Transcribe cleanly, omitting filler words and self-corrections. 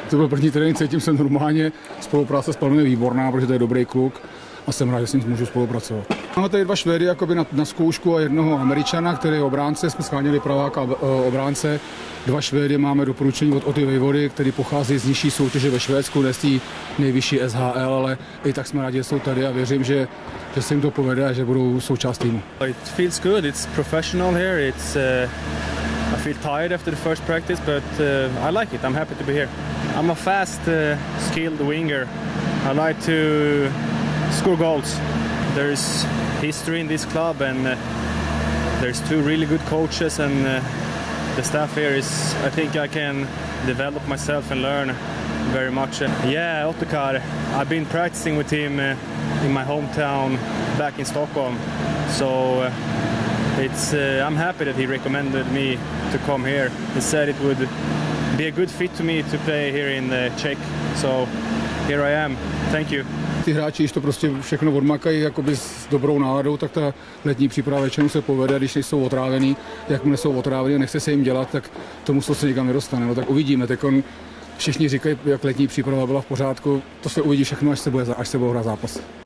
To byl první trénink, cítím se normálně, spolupráce s Palmem je výborná, protože to je dobrý kluk a jsem rád, že s ním můžu spolupracovat. Máme tady dva Švédy jakoby na zkoušku a jednoho Američana, který je obránce, jsme scháněli praváka obránce. Dva Švédy máme doporučení od Oty Vejvody, který pochází z nižší soutěže ve Švédsku, ne z té nejvyšší SHL, ale i tak jsme rádi, že jsou tady a věřím, že se jim to povede a že budou součást týmu. It feels good, it's professional here, I feel tired after the first practice, but I like it. I'm happy to be here. I'm a fast, skilled winger. I like to score goals. There's history in this club, and there's two really good coaches, and the staff here is. I think I can develop myself and learn very much. Yeah, Ottokar. I've been practicing with him in my hometown back in Stockholm, so. I'm happy that he recommended me to come here. He said it would be a good fit to me to play here in the Czech. So here I am. Thank you. Ty hráči, když to prostě všechno odmakají jakoby s dobrou náladou, tak ta letní příprava většinou se povede, když nejsou otrávený. Jakmile jsou otrávený a nechce se jim dělat, tak tomu se nikam nedostane. No tak uvidíme. Všichni říkají, jak letní příprava byla v pořádku. To se uvidí všechno, až se bude hrát zápas.